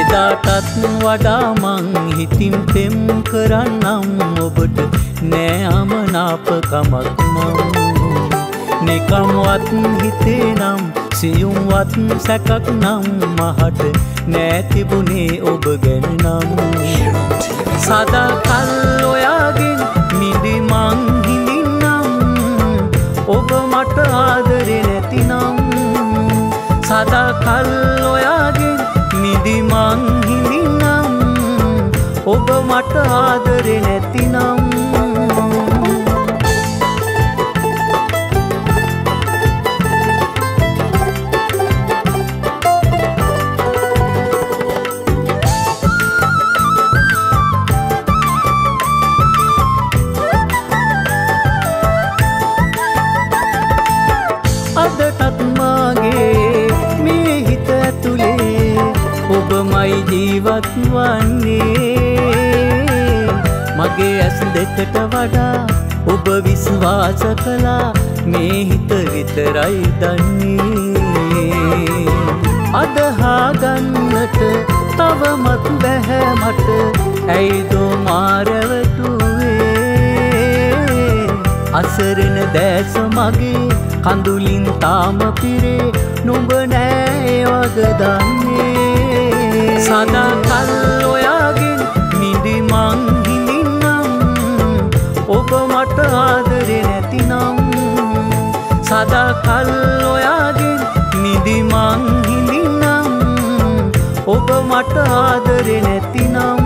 එදාටත් වඩා මං හිතින් පෙම් කරන්නම් ඔබට නෑ අමනාපකමක් මං නිකම්වත් හිතේ නම් සියුම්වත් සැකක් නම් මහට නෑ තිබුණේ ඔබ ගැන නම් සදා කල් ඔයාගෙන් මිදි මං හිඳින්නම් ඔබ මට ආදරේ නැතිනම් සදා කල් ඔයාගෙන් මිදි මං හිඳින්නම් ඔබ මට ආදරේ නැතිනම් අදටත් මාගේ මේ හිත ඇතුලේ ඔබමයි ජීවත් වන්නේ මගේ ඇස් දෙකට වඩා ඔබ විශ්වාස කළා මේ හිත විතරයි දන්නේ අදහා ගන්නට තවමත් බැහැ මට ඇයිදෝ මාරවටුවේ අසරණ දැස මගේ කඳුලින් තාම පිරේ නුඹ නෑ වග දන්නේ සදා කල් ඔයාගෙන් මිදි මං හිඳින්නම් ඔබ මට ආදරේ නැතිනම් සදා කල් ඔයාගෙන් මිදි මං හිඳින්නම් ඔබ මට ආදරේ නැතිනම්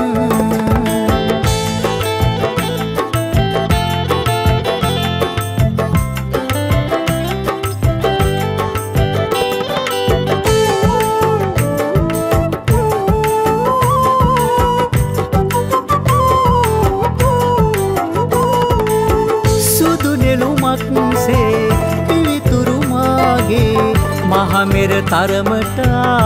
පිවිතුරු මාගේ මහමෙර තරමට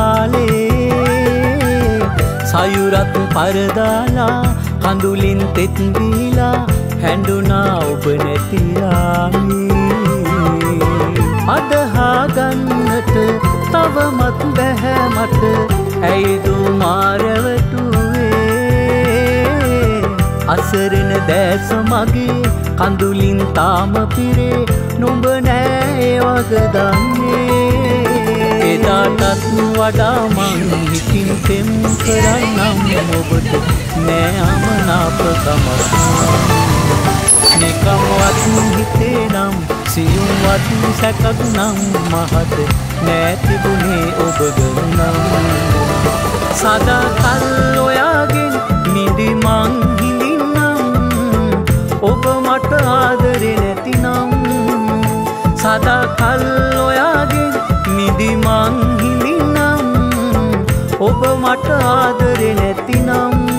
ආලේ සයුරත් පරදාලා කඳුලින් තෙත් බීලා හැඬුනා ඔබ නැතියාමේ අදහා ගන්නට තවමත් බැහැ මට ඇයිදෝ මාරවටුවේ අසරණ දැස මගේ කඳුලින් තාම පිරේ නුඹ නෑ වග දන්නේ එදාටත් වඩා මං හිතින් පෙම් කරන්නම් ඔබට නෑ අමනාපකමක් නිකම්වත් හිතේ නම් සියුම්වත් සැකක් නම් මහට නෑ තිබුණේ ඔබ ගැන නම් සදා කල් ඔයාගෙන් මිදි මං ඔබ මට ආදරේ නැතිනම් සදා කල් ඔයාගෙන් මිදි මං හිඳින්නම් ඔබ මට ආදරේ නැතිනම්